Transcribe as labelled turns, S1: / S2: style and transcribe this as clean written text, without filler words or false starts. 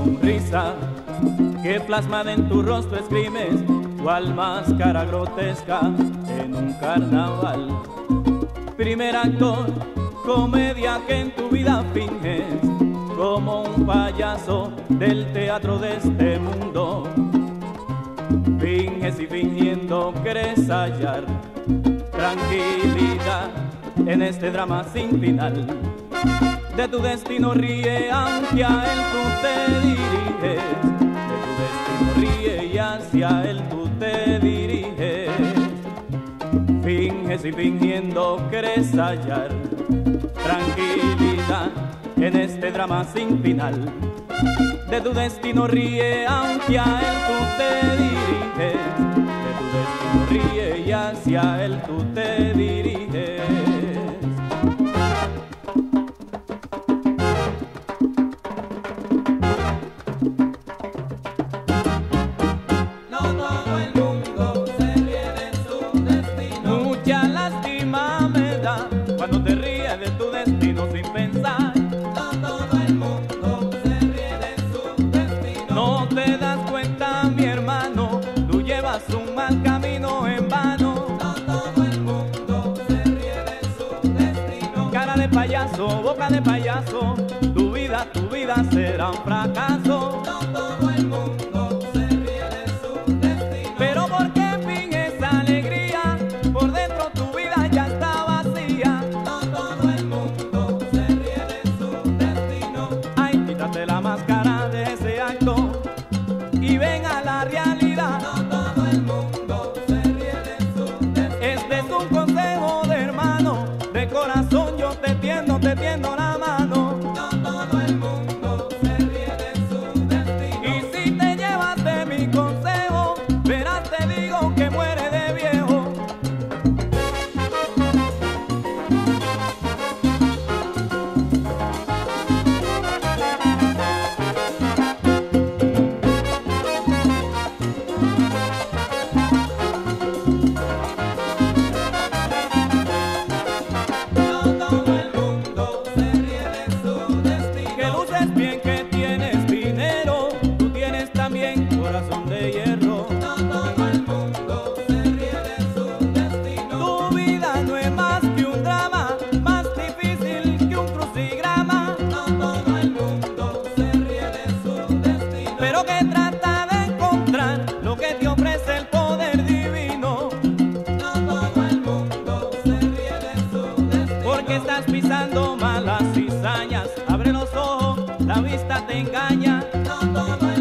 S1: sonrisa que plasmada en tu rostro escribes cual máscara grotesca en un carnaval. Primer actor, comedia que en tu vida finges como un payaso del teatro de este mundo. Finges y fingiendo quieres hallar tranquilidad en este drama sin final. De tu destino ríe, aunque a él tú te diriges. De tu destino ríe y hacia él tú te diriges. Finges y fingiendo quieres hallar tranquilidad en este drama sin final. De tu destino ríe, aunque a él tú te diriges. De tu destino ríe y hacia él tú te diriges.
S2: No todo el mundo se ríe de su destino.
S1: Mucha lástima me da cuando te ríes de tu destino sin pensar.
S2: No todo el mundo se ríe de su destino.
S1: No te das cuenta, mi hermano, tú llevas un mal camino en vano.
S2: No todo el mundo se ríe de su destino.
S1: Cara de payaso, boca de payaso, tu vida será un fracaso.
S2: No todo el mundo se ríe de su destino.
S1: Pero ¿por qué finges alegría? Por dentro tu vida ya está vacía.
S2: No todo el mundo se ríe de su destino.
S1: Ay, quítate la máscara de ese acto y ven a la realidad.
S2: No todo el mundo se ríe de su destino.
S1: Este es un consejo de hermano, de corazón yo te tiendo la mano.
S2: No todo el mundo se ríe de su destino.
S1: Y si te llevas de mi consejo, verás te digo que muere de viejo.
S2: No todo el mundo se ríe de su destino.
S1: Que luces bien que tienes dinero, tú tienes también corazón de hierro.
S2: No todo el mundo se ríe de su destino.
S1: Tu vida no es más que un drama, más difícil que un crucigrama,
S2: No todo el mundo se ríe de su destino.
S1: pero que trata de encontrar lo que te ofrece el poder divino.
S2: No todo el mundo se ríe de su destino.
S1: Porque estás pisando malas cizañas, abre los ojos, la vista te engaña.
S2: No todo el